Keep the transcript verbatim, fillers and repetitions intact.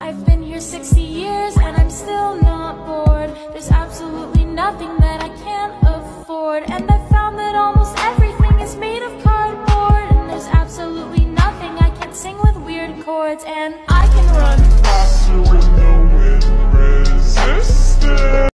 I've been here sixty years and I'm still not bored. There's absolutely nothing that I can't afford. And I found that almost everything is made of cardboard. And there's absolutely nothing I can't sing with weird chords. And I can run faster with no wind resistance.